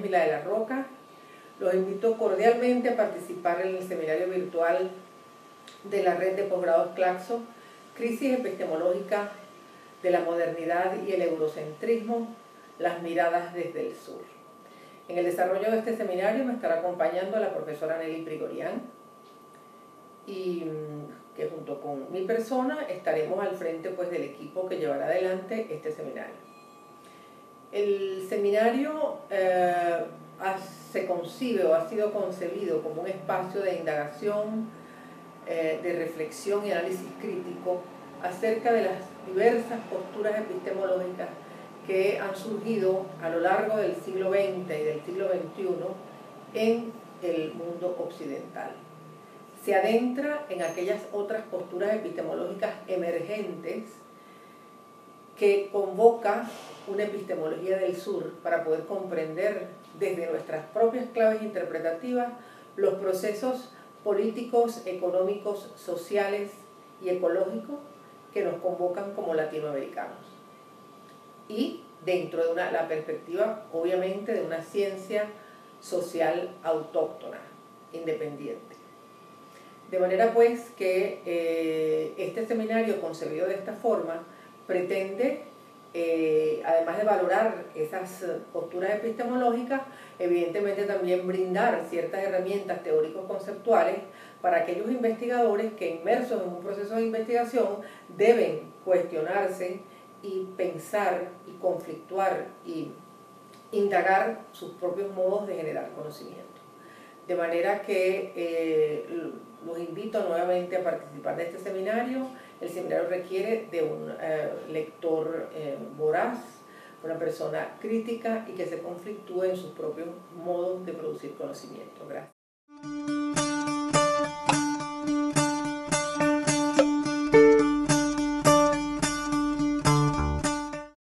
Ángela de la Roca. Los invito cordialmente a participar en el seminario virtual de la red de posgrados Claxo, Crisis epistemológica de la modernidad y el eurocentrismo, las miradas desde el sur. En el desarrollo de este seminario me estará acompañando la profesora Nelly Prigorian, y que junto con mi persona estaremos al frente del equipo que llevará adelante este seminario. El seminario se concibe o ha sido concebido como un espacio de indagación, de reflexión y análisis crítico acerca de las diversas posturas epistemológicas que han surgido a lo largo del siglo XX y del siglo XXI en el mundo occidental. Se adentra en aquellas otras posturas epistemológicas emergentes que convoca una epistemología del sur para poder comprender desde nuestras propias claves interpretativas los procesos políticos, económicos, sociales y ecológicos que nos convocan como latinoamericanos. Y dentro de la perspectiva, obviamente, de una ciencia social autóctona, independiente. De manera que este seminario, concebido de esta forma, pretende, además de valorar esas posturas epistemológicas, evidentemente también brindar ciertas herramientas teórico-conceptuales para aquellos investigadores que, inmersos en un proceso de investigación, deben cuestionarse y pensar y conflictuar y indagar sus propios modos de generar conocimiento. De manera que los invito nuevamente a participar de este seminario. El seminario requiere de un lector voraz, una persona crítica y que se conflictúe en sus propios modos de producir conocimiento. Gracias.